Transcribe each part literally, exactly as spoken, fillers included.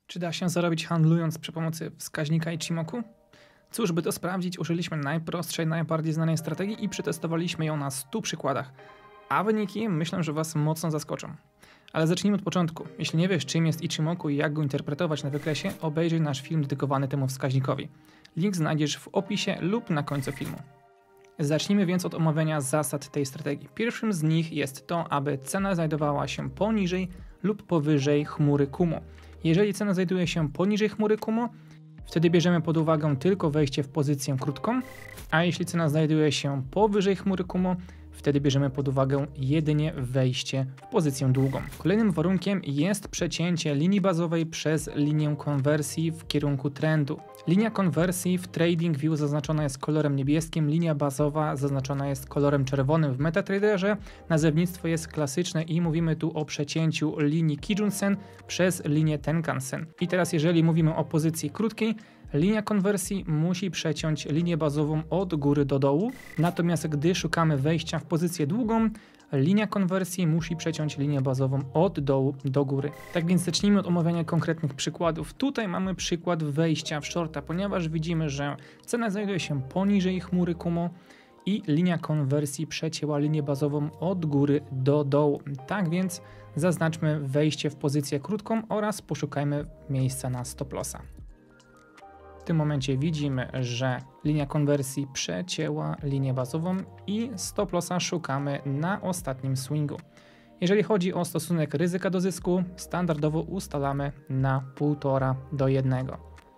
Czy da się zarobić handlując przy pomocy wskaźnika Ichimoku? Cóż, by to sprawdzić, użyliśmy najprostszej, najbardziej znanej strategii i przetestowaliśmy ją na stu przykładach. A wyniki myślę, że Was mocno zaskoczą. Ale zacznijmy od początku. Jeśli nie wiesz, czym jest Ichimoku i jak go interpretować na wykresie, obejrzyj nasz film dedykowany temu wskaźnikowi. Link znajdziesz w opisie lub na końcu filmu. Zacznijmy więc od omawiania zasad tej strategii. Pierwszym z nich jest to, aby cena znajdowała się poniżej lub powyżej chmury Kumo. Jeżeli cena znajduje się poniżej chmury Kumo, wtedy bierzemy pod uwagę tylko wejście w pozycję krótką, a jeśli cena znajduje się powyżej chmury Kumo, wtedy bierzemy pod uwagę jedynie wejście w pozycję długą. Kolejnym warunkiem jest przecięcie linii bazowej przez linię konwersji w kierunku trendu. Linia konwersji w TradingView zaznaczona jest kolorem niebieskim, linia bazowa zaznaczona jest kolorem czerwonym w MetaTraderze. Nazewnictwo jest klasyczne i mówimy tu o przecięciu linii Kijun-sen przez linię Tenkan-sen. I teraz jeżeli mówimy o pozycji krótkiej, linia konwersji musi przeciąć linię bazową od góry do dołu, natomiast gdy szukamy wejścia w pozycję długą, linia konwersji musi przeciąć linię bazową od dołu do góry. Tak więc zacznijmy od omawiania konkretnych przykładów. Tutaj mamy przykład wejścia w shorta, ponieważ widzimy, że cena znajduje się poniżej chmury Kumo i linia konwersji przecięła linię bazową od góry do dołu. Tak więc zaznaczmy wejście w pozycję krótką oraz poszukajmy miejsca na stop lossa. W tym momencie widzimy, że linia konwersji przecięła linię bazową i stop lossa szukamy na ostatnim swingu. Jeżeli chodzi o stosunek ryzyka do zysku, standardowo ustalamy na półtora do jednego.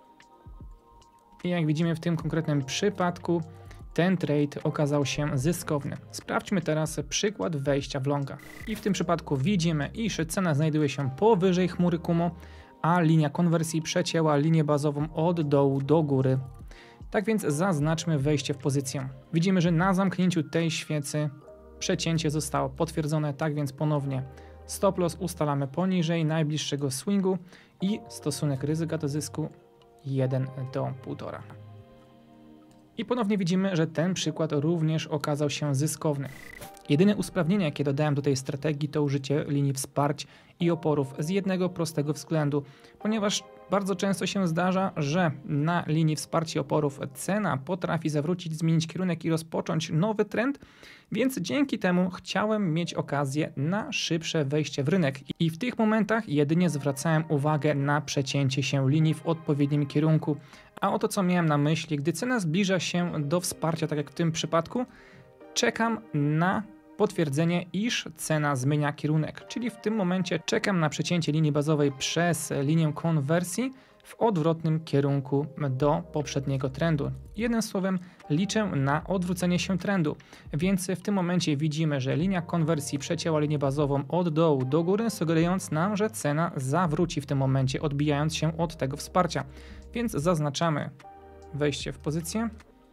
I jak widzimy w tym konkretnym przypadku, ten trade okazał się zyskowny. Sprawdźmy teraz przykład wejścia w longa. I w tym przypadku widzimy, iż cena znajduje się powyżej chmury Kumo, a linia konwersji przecięła linię bazową od dołu do góry. Tak więc zaznaczmy wejście w pozycję. Widzimy, że na zamknięciu tej świecy przecięcie zostało potwierdzone, tak więc ponownie stop loss ustalamy poniżej najbliższego swingu i stosunek ryzyka do zysku jeden do półtora. I ponownie widzimy, że ten przykład również okazał się zyskowny. Jedyne usprawnienie, jakie dodałem do tej strategii, to użycie linii wsparć i oporów z jednego prostego względu, ponieważ bardzo często się zdarza, że na linii wsparć i oporów cena potrafi zawrócić, zmienić kierunek i rozpocząć nowy trend, więc dzięki temu chciałem mieć okazję na szybsze wejście w rynek i w tych momentach jedynie zwracałem uwagę na przecięcie się linii w odpowiednim kierunku. A oto co miałem na myśli, gdy cena zbliża się do wsparcia, tak jak w tym przypadku, czekam na potwierdzenie, iż cena zmienia kierunek, czyli w tym momencie czekam na przecięcie linii bazowej przez linię konwersji w odwrotnym kierunku do poprzedniego trendu. Jednym słowem, liczę na odwrócenie się trendu, więc w tym momencie widzimy, że linia konwersji przecięła linię bazową od dołu do góry, sugerując nam, że cena zawróci w tym momencie, odbijając się od tego wsparcia. Więc zaznaczamy wejście w pozycję.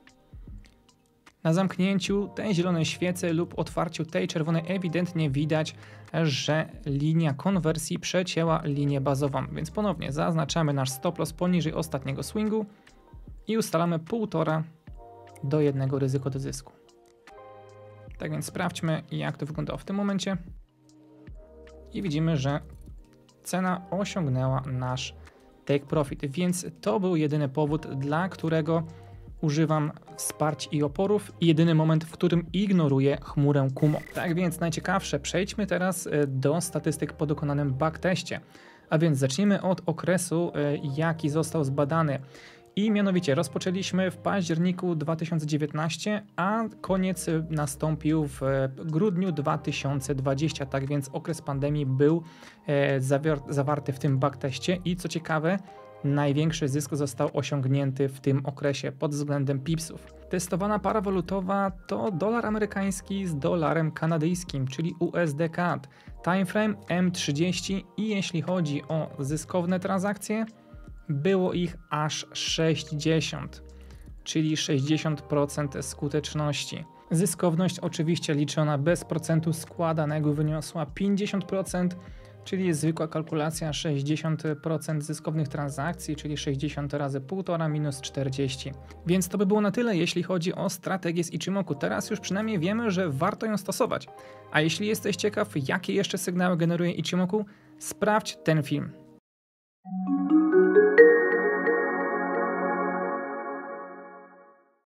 Na zamknięciu tej zielonej świecy lub otwarciu tej czerwonej ewidentnie widać, że linia konwersji przecięła linię bazową, więc ponownie zaznaczamy nasz stop loss poniżej ostatniego swingu i ustalamy półtora do jednego ryzyko do zysku. Tak więc sprawdźmy, jak to wyglądało w tym momencie i widzimy, że cena osiągnęła nasz take profit, więc to był jedyny powód, dla którego używam wsparć i oporów i jedyny moment, w którym ignoruję chmurę Kumo. Tak więc najciekawsze, przejdźmy teraz do statystyk po dokonanym backteście. A więc zacznijmy od okresu, jaki został zbadany. I mianowicie rozpoczęliśmy w październiku dwa tysiące dziewiętnastego, a koniec nastąpił w grudniu dwa tysiące dwudziestego. Tak więc okres pandemii był zawarty w tym backteście i co ciekawe, największy zysk został osiągnięty w tym okresie pod względem pipsów. Testowana para walutowa to dolar amerykański z dolarem kanadyjskim, czyli U S D C A D. Timeframe M trzydzieści i jeśli chodzi o zyskowne transakcje, było ich aż sześćdziesiąt, czyli sześćdziesiąt procent skuteczności. Zyskowność oczywiście liczona bez procentu składanego wyniosła pięćdziesiąt procent, czyli zwykła kalkulacja sześćdziesiąt procent zyskownych transakcji, czyli sześćdziesiąt razy półtora minus czterdzieści. Więc to by było na tyle, jeśli chodzi o strategię z Ichimoku. Teraz już przynajmniej wiemy, że warto ją stosować. A jeśli jesteś ciekaw, jakie jeszcze sygnały generuje Ichimoku, sprawdź ten film.